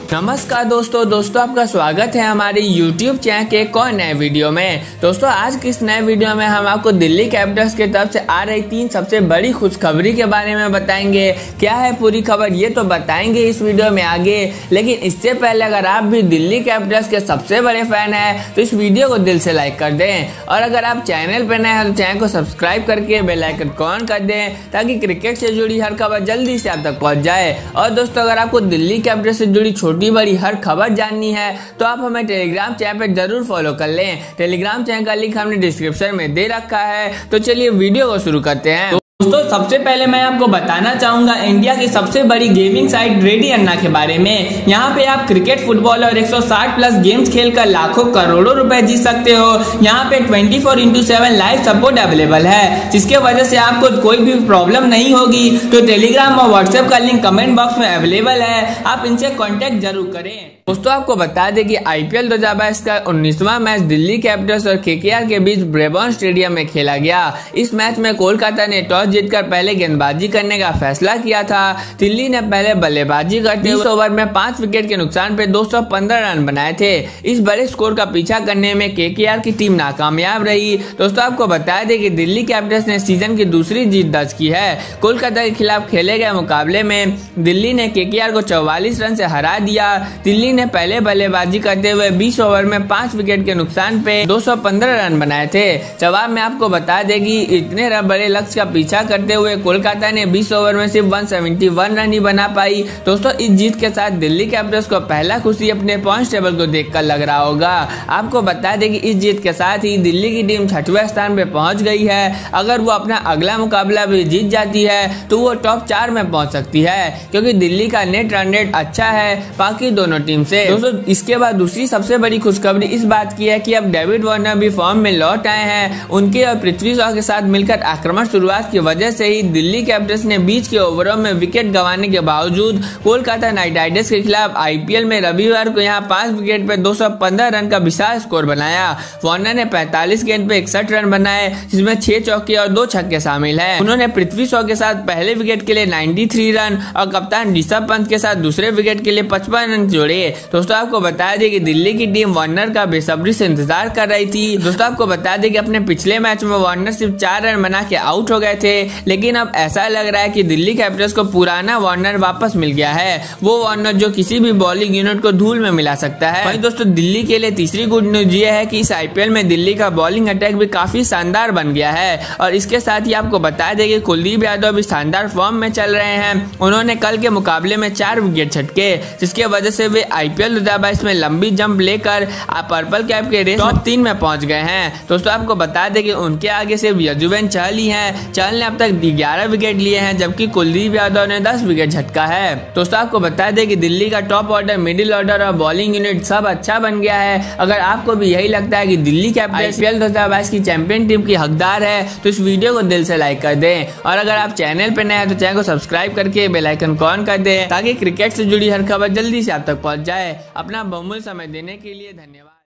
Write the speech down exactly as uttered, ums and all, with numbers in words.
नमस्कार दोस्तों दोस्तों आपका स्वागत है हमारे YouTube चैनल के एक और नए वीडियो में। दोस्तों आज की इस नए वीडियो में हम आपको दिल्ली कैपिटल्स की तरफ से आ रही तीन सबसे बड़ी खुशखबरी के बारे में बताएंगे। क्या है पूरी खबर ये तो बताएंगे इस वीडियो में आगे, लेकिन इससे पहले अगर आप भी दिल्ली कैपिटल्स के सबसे बड़े फैन हैं तो इस वीडियो को दिल से लाइक कर दें, और अगर आप चैनल पर नए हैं तो चैनल को सब्सक्राइब करके बेल आइकन को ऑन कर दें ताकि क्रिकेट से जुड़ी हर खबर जल्दी से आप तक पहुँच जाए। और दोस्तों अगर आपको दिल्ली कैपिटल्स से जुड़ी छोटी बड़ी हर खबर जाननी है तो आप हमें टेलीग्राम चैनल पर जरूर फॉलो कर लें। टेलीग्राम चैनल का लिंक हमने डिस्क्रिप्शन में दे रखा है। तो चलिए वीडियो को शुरू करते हैं। दोस्तों सबसे पहले मैं आपको बताना चाहूंगा इंडिया की सबसे बड़ी गेमिंग साइट रेडी अन्ना के बारे में। यहाँ पे आप क्रिकेट, फुटबॉल और एक सौ साठ प्लस गेम्स खेलकर लाखों करोड़ों रुपए जीत सकते हो। यहाँ पे चौबीस इंटू सात लाइव सपोर्ट अवेलेबल है, जिसके वजह से आपको कोई भी प्रॉब्लम नहीं होगी। तो टेलीग्राम और व्हाट्सएप का लिंक कमेंट बॉक्स में अवेलेबल है, आप इनसे कॉन्टेक्ट जरूर करें। दोस्तों आपको बता दें कि आईपीएल दो हजार बाईस का उन्नीसवां मैच दिल्ली कैपिटल्स और केकेआर के बीच ब्रेबॉर्न स्टेडियम में खेला गया। इस मैच में कोलकाता ने टॉस जीतकर पहले गेंदबाजी करने का फैसला किया था। दिल्ली ने पहले बल्लेबाजी करते हुए ओवर में पांच विकेट के नुकसान पे दो सौ पंद्रह रन बनाए थे। इस बड़े स्कोर का पीछा करने में केकेआर की टीम नाकामयाब रही। दोस्तों आपको बता दें कि दिल्ली कैपिटल्स ने सीजन की दूसरी जीत दर्ज की है। कोलकाता के खिलाफ खेले गए मुकाबले में दिल्ली ने केकेआर को चौवालीस रन से हरा दिया। दिल्ली ने पहले बल्लेबाजी करते हुए बीस ओवर में पांच विकेट के नुकसान पे दो सौ पंद्रह रन बनाए थे। जवाब में आपको बता दें कि इतने बड़े लक्ष्य का पीछा करते हुए कोलकाता ने बीस ओवर में सिर्फ एक सौ इकहत्तर रन ही बना पाई। दोस्तों इस जीत के साथ दिल्ली कैपिटल्स को पहला खुशी अपने पॉइंट्स टेबल को देखकर लग रहा होगा। आपको बता दें कि इस जीत के साथ ही दिल्ली की टीम छठवें स्थान पे पहुंच गई है। अगर वो अपना अगला मुकाबला भी जीत जाती है तो वो टॉप चार में पहुंच सकती है, क्योंकि दिल्ली का नेट रन रेट अच्छा है बाकी दोनों टीम से। दोस्तों इसके बाद दूसरी सबसे बड़ी खुशखबरी इस बात की है कि अब डेविड वार्नर भी फॉर्म में लौट आए हैं। उनके और पृथ्वी शॉ के साथ मिलकर आक्रमण शुरुआत की वजह से ही दिल्ली कैपिटल्स ने बीच के ओवरों में विकेट गंवाने के बावजूद कोलकाता नाइट राइडर्स के खिलाफ आईपीएल में रविवार को यहां पांच विकेट पे दो सौ पंद्रह रन का विशाल स्कोर बनाया। वार्नर ने पैंतालीस गेंद पे इकसठ रन बनाए, जिसमें छह चौके और दो छक्के शामिल हैं। उन्होंने पृथ्वी शॉ के साथ पहले विकेट के लिए तिरानवे रन और कप्तान ऋषभ पंत के साथ दूसरे विकेट के लिए पचपन रन जोड़े। दोस्तों आपको बता दें कि दिल्ली की टीम वार्नर का बेसब्री से इंतजार कर रही थी। दोस्तों आपको बता दें कि अपने पिछले मैच में वार्नर सिर्फ चार रन बना के आउट हो गए थे, लेकिन अब ऐसा लग रहा है कि दिल्ली कैपिटल्स को पुराना वार्नर वापस मिल गया है। वो वार्नर जो किसी भी बॉलिंग यूनिट को धूल में मिला सकता है। वहीं दोस्तों दिल्ली के लिए तीसरी गुड न्यूज ये है कि इस आईपीएल में दिल्ली का बॉलिंग अटैक भी काफी शानदार बन गया है। और इसके साथ ही आपको बता दें कि कुलदीप यादव भी शानदार फॉर्म में चल रहे हैं। उन्होंने कल के मुकाबले में चार विकेट छटके, जिसके वजह से वे आईपीएल दो हजार बाईस में लंबी जंप लेकर पर्पल कैप के रेस टॉप तीन में पहुंच गए हैं। दोस्तों आपको बता दें कि उनके आगे सिर्फ यजुवेंद्र चहल ही हैं। चहल ने अब तक ग्यारह विकेट लिए हैं, जबकि कुलदीप यादव ने दस विकेट झटका है। दोस्तों आपको बता दें कि दिल्ली का टॉप ऑर्डर, मिडिल ऑर्डर और बॉलिंग यूनिट सब अच्छा बन गया है। अगर आपको भी यही लगता है कि दिल्ली कैपिटल्स आईपीएल दो हजार बाईस की चैंपियन टीम की हकदार है तो इस वीडियो को दिल से लाइक कर दें, और अगर आप चैनल पर नए हैं तो चैनल को सब्सक्राइब करके बेल आइकन को ऑन कर दें ताकि क्रिकेट से जुड़ी हर खबर जल्दी से आप तक पहुंच जाए। अपना बहुमूल्य समय देने के लिए धन्यवाद।